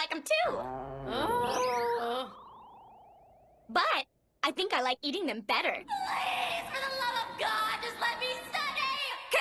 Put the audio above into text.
like them too. But I think I like eating them better.